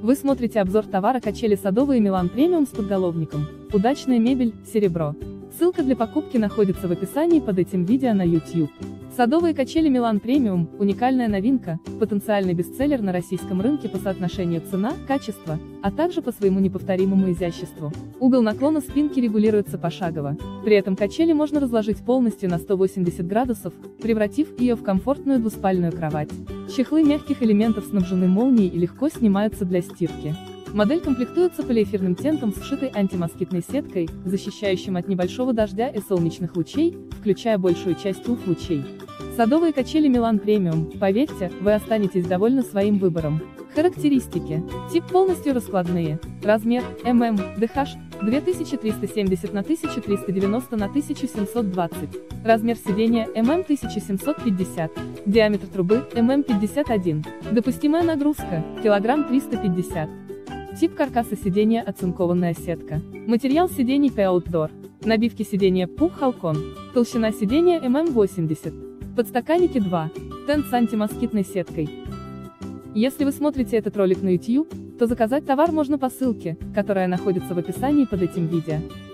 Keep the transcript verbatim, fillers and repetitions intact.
Вы смотрите обзор товара качели садовые Milan Premium с подголовником. Удачная мебель, серебро. Ссылка для покупки находится в описании под этим видео на YouTube. Садовые качели Milan Premium – уникальная новинка, потенциальный бестселлер на российском рынке по соотношению цена-качество, а также по своему неповторимому изяществу. Угол наклона спинки регулируется пошагово. При этом качели можно разложить полностью на сто восемьдесят градусов, превратив ее в комфортную двуспальную кровать. Чехлы мягких элементов снабжены молнией и легко снимаются для стирки. Модель комплектуется полиэфирным тентом с вшитой антимоскитной сеткой, защищающим от небольшого дождя и солнечных лучей, включая большую часть ю ви-лучей. Садовые качели Milan Premium, поверьте, вы останетесь довольны своим выбором. Характеристики. Тип полностью раскладные. Размер эм эм, дэ эйч две тысячи триста семьдесят на тысячу триста девяносто на тысячу семьсот двадцать. Размер сидения эм эм тысяча семьсот пятьдесят. Диаметр трубы эм эм пятьдесят один. Допустимая нагрузка килограмм триста пятьдесят. Тип каркаса сидения оцинкованная сетка. Материал сидений пи Outdoor. Набивки сидения пух Halcon. Толщина сидения эм эм восемьдесят. Подстаканники два. Тент с антимоскитной сеткой. Если вы смотрите этот ролик на YouTube, то заказать товар можно по ссылке, которая находится в описании под этим видео.